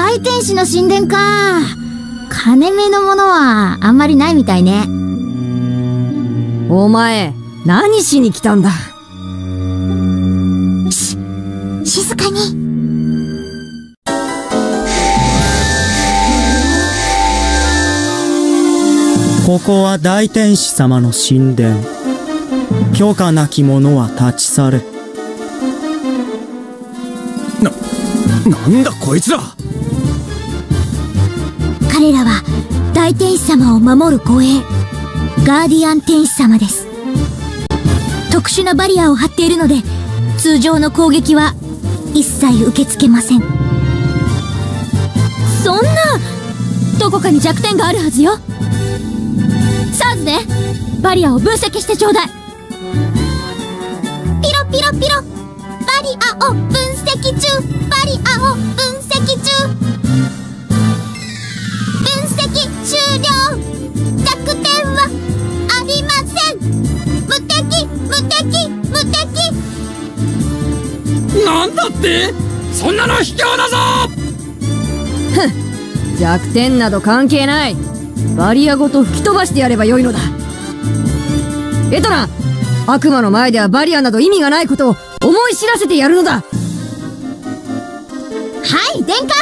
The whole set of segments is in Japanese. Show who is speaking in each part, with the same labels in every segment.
Speaker 1: 大天使の神殿か。金目のものはあんまりないみたいね。
Speaker 2: お前、何しに来たんだ。
Speaker 1: 静かに。
Speaker 3: ここは大天使様の神殿。許可なき者は立ち去れ。
Speaker 4: なんだこいつら。
Speaker 1: 彼らは大天使様を守る護衛、ガーディアン天使様です。特殊なバリアを張っているので、通常の攻撃は一切受け付けません。そんな、どこかに弱点があるはずよ。サーズね、バリアを分析してちょうだい。ピロピロピロ、バリアを分析中、バリアを分析中。分析終了。弱点はありません。無敵無敵無敵。
Speaker 4: なんだって、そんなの卑怯だぞ。
Speaker 2: ふん、弱点など関係ない。バリアごと吹き飛ばしてやればよいのだ。エトナ、悪魔の前ではバリアなど意味がないことを思い知らせてやるのだ。は
Speaker 1: い、殿下。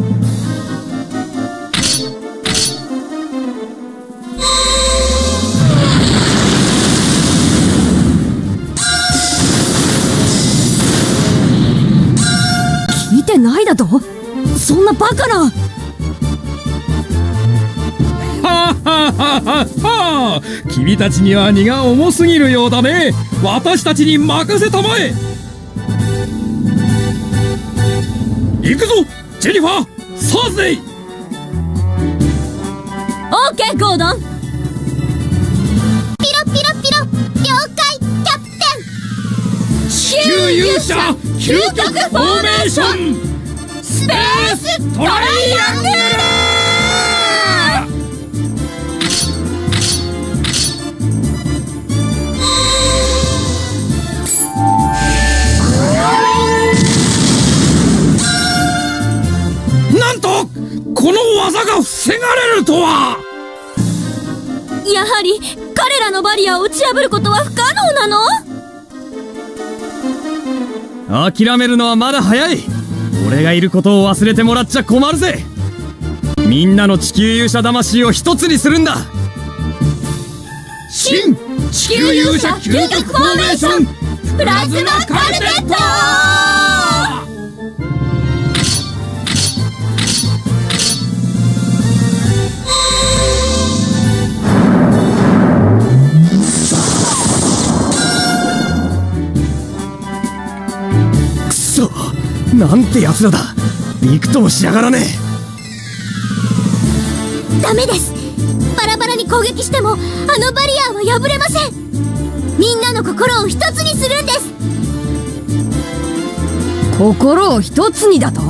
Speaker 2: 聞いてないだと？そんなバカな。
Speaker 4: 君たちには荷が重すぎるようだね。私たちに任せたまえ。行くぞジェニファー、サーズデイ。
Speaker 1: オーケー、ゴードン。ピロピロピロ、了解キャプテン。
Speaker 4: 地球勇者究極フォーメーション、スペーストライアングル。なんとこの技が防がれるとは。
Speaker 1: やはり彼らのバリアを打ち破ることは不可能なの？
Speaker 4: 諦めるのはまだ早い。俺がいることを忘れてもらっちゃ困るぜ。みんなの地球勇者魂を一つにするんだ。新地球勇者究極フォーメーション、プラズマカルテット。くそ、なんてやつらだ。びくともしやがらね
Speaker 1: え。ダメです。バラバラに攻撃してもあのバリアは破れません。みんなの心を一つにするんです。
Speaker 2: 心を一つにだと？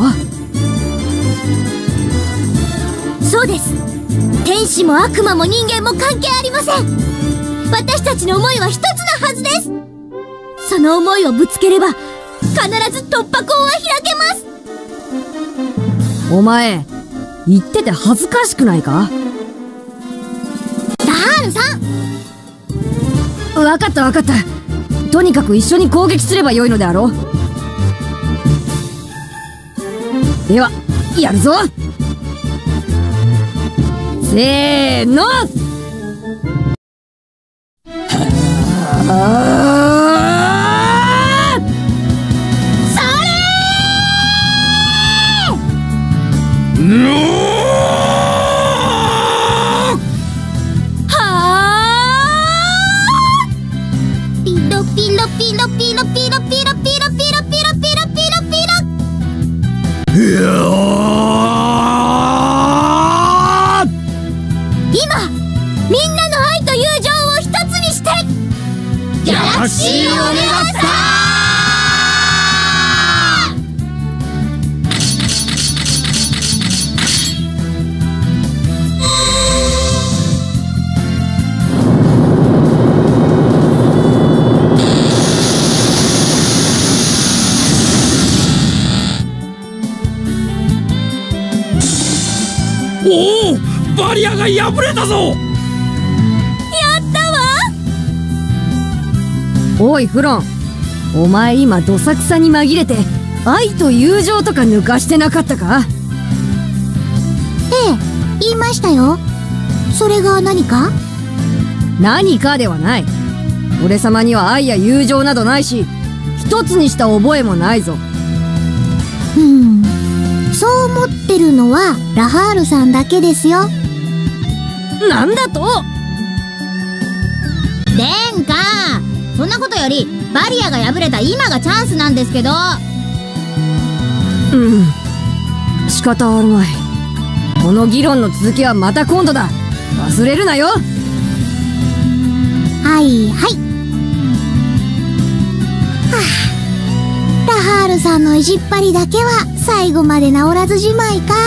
Speaker 1: そうです。天使も悪魔も人間も関係ありません。私たちの思いは一つのはずです。その思いをぶつければ必ず突破口は開けます。
Speaker 2: お前、言ってて恥ずかしくないか？
Speaker 1: ダールさん。
Speaker 2: わかったわかった。とにかく一緒に攻撃すればよいのであろう。では、やるぞ。せーの。
Speaker 4: おお、バリアが破れたぞ。
Speaker 1: やったわ。
Speaker 2: おいフロン、お前今どさくさに紛れて愛と友情とか抜かしてなかったか？
Speaker 1: ええ、言いましたよ。それが何か？
Speaker 2: 何かではない。俺様には愛や友情などないし、一つにした覚えもないぞ。
Speaker 1: そう思ってるのはラハールさんだけですよ。
Speaker 2: なんだと？
Speaker 1: 殿下、そんなことよりバリアが破れた今がチャンスなんですけど。
Speaker 2: 仕方あるまい。この議論の続きはまた今度だ。忘れるなよ。
Speaker 1: はいはい。ラハールさんの意地っ張りだけは最後まで治らずじまいか。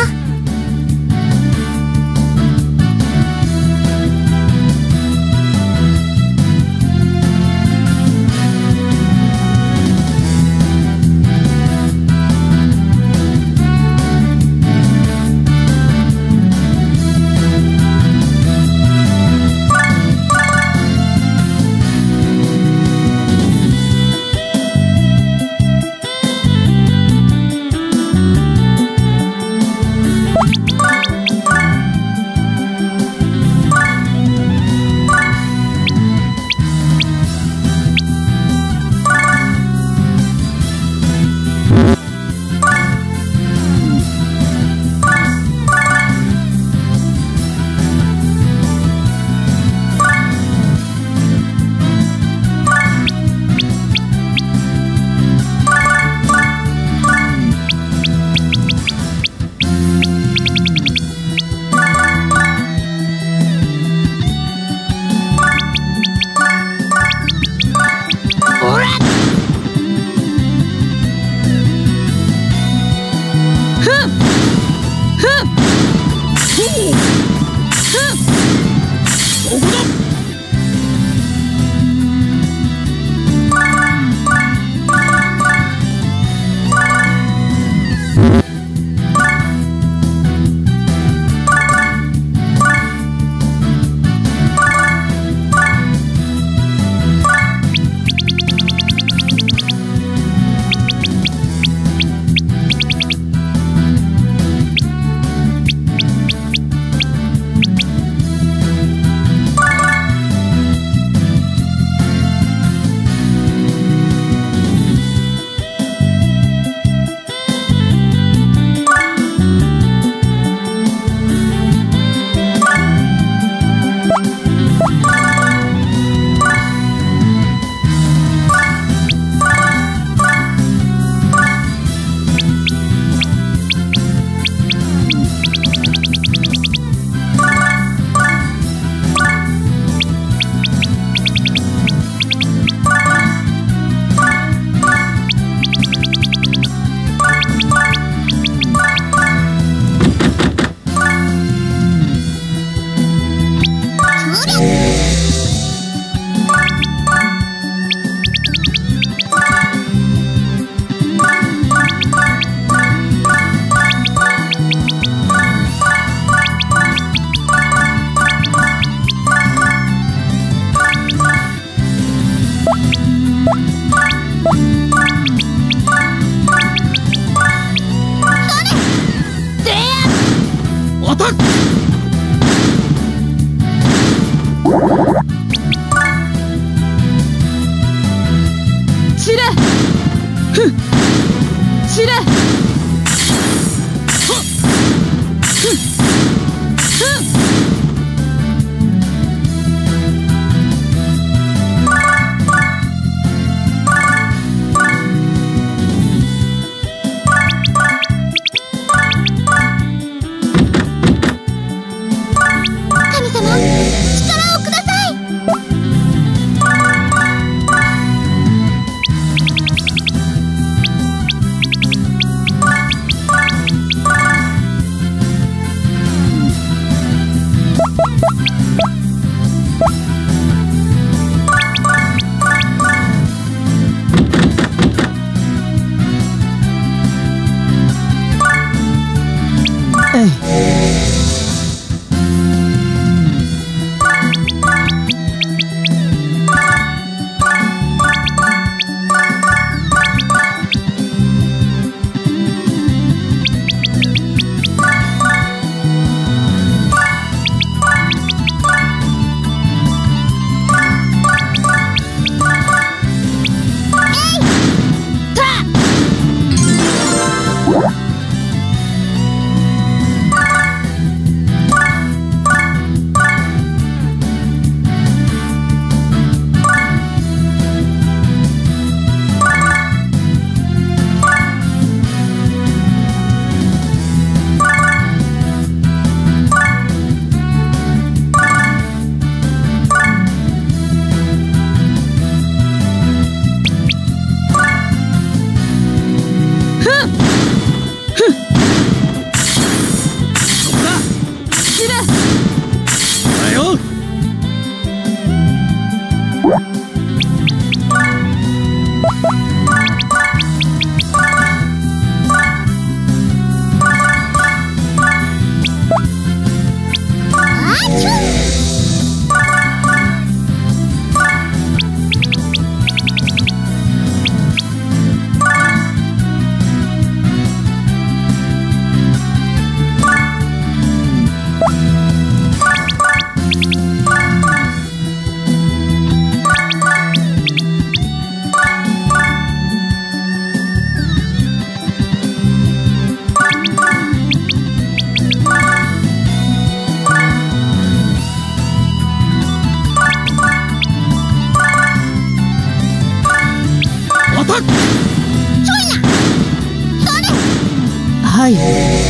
Speaker 2: はい。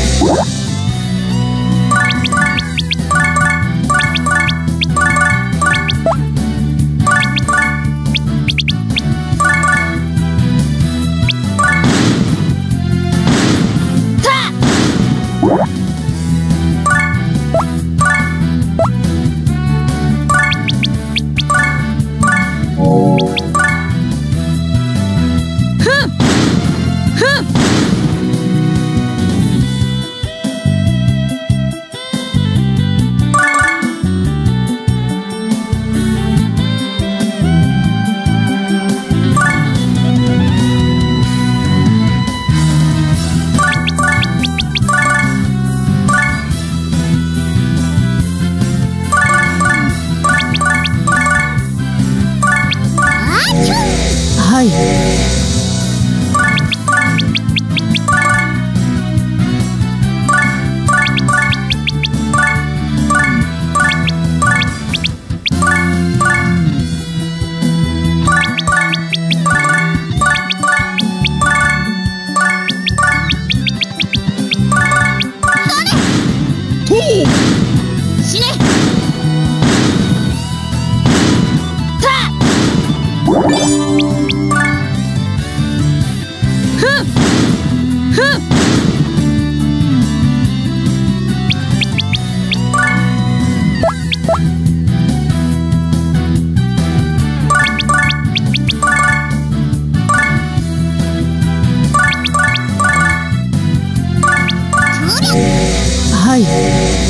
Speaker 2: はい。
Speaker 1: 死ね。
Speaker 2: はい。